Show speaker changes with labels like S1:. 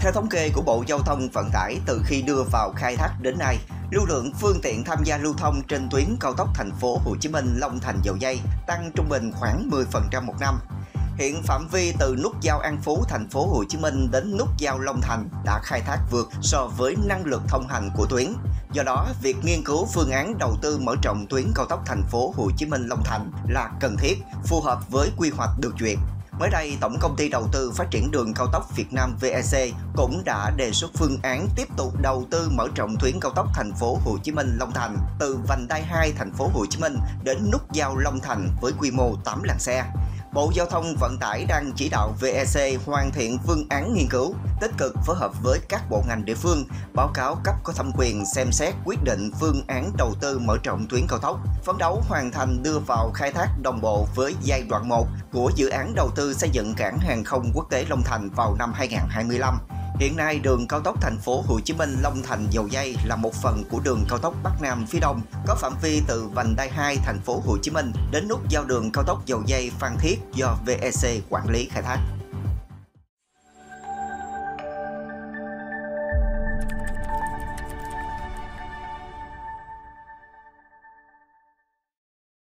S1: Theo thống kê của Bộ Giao thông Vận tải, từ khi đưa vào khai thác đến nay, lưu lượng phương tiện tham gia lưu thông trên tuyến cao tốc Thành phố Hồ Chí Minh - Long Thành - Dầu Giây tăng trung bình khoảng 10% một năm. Hiện phạm vi từ nút giao An Phú Thành phố Hồ Chí Minh đến nút giao Long Thành đã khai thác vượt so với năng lực thông hành của tuyến. Do đó, việc nghiên cứu phương án đầu tư mở rộng tuyến cao tốc Thành phố Hồ Chí Minh - Long Thành là cần thiết, phù hợp với quy hoạch được duyệt. Mới đây, Tổng công ty Đầu tư Phát triển Đường cao tốc Việt Nam VEC cũng đã đề xuất phương án tiếp tục đầu tư mở rộng tuyến cao tốc Thành phố Hồ Chí Minh - Long Thành từ vành đai 2 Thành phố Hồ Chí Minh đến nút giao Long Thành với quy mô 8 làn xe. Bộ Giao thông Vận tải đang chỉ đạo VEC hoàn thiện phương án nghiên cứu, tích cực phối hợp với các bộ ngành địa phương, báo cáo cấp có thẩm quyền xem xét quyết định phương án đầu tư mở rộng tuyến cao tốc, phấn đấu hoàn thành đưa vào khai thác đồng bộ với giai đoạn 1 của dự án đầu tư xây dựng cảng hàng không quốc tế Long Thành vào năm 2025. Hiện nay, đường cao tốc Thành phố Hồ Chí Minh - Long Thành - Dầu Giây là một phần của đường cao tốc Bắc Nam phía Đông, có phạm vi từ vành đai 2 Thành phố Hồ Chí Minh đến nút giao đường cao tốc Dầu Giây - Phan Thiết do VEC quản lý khai thác.